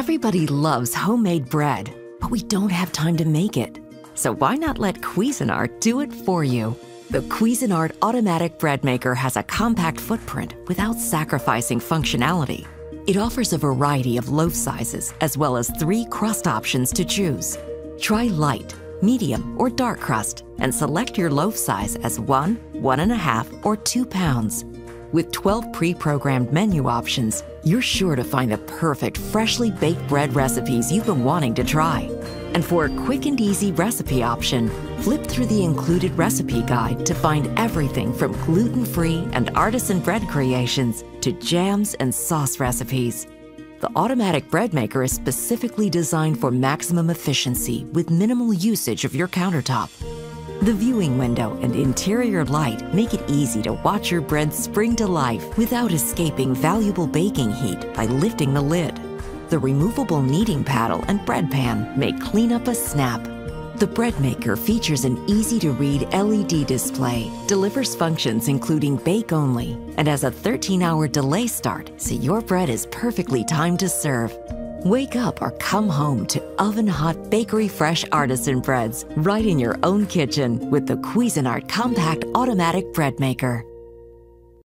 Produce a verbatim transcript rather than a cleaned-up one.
Everybody loves homemade bread, but we don't have time to make it. So why not let Cuisinart do it for you? The Cuisinart automatic bread maker has a compact footprint without sacrificing functionality. It offers a variety of loaf sizes as well as three crust options to choose. Try light, medium, or dark crust and select your loaf size as one, one and a half, or two pounds. With twelve pre-programmed menu options, you're sure to find the perfect freshly baked bread recipes you've been wanting to try. And for a quick and easy recipe option, flip through the included recipe guide to find everything from gluten-free and artisan bread creations to jams and sauce recipes. The automatic bread maker is specifically designed for maximum efficiency with minimal usage of your countertop. The viewing window and interior light make it easy to watch your bread spring to life without escaping valuable baking heat by lifting the lid. The removable kneading paddle and bread pan make cleanup a snap. The bread maker features an easy-to-read L E D display, delivers functions including bake only, and has a thirteen hour delay start so your bread is perfectly timed to serve. Wake up or come home to oven-hot bakery-fresh artisan breads right in your own kitchen with the Cuisinart Compact Automatic Bread Maker.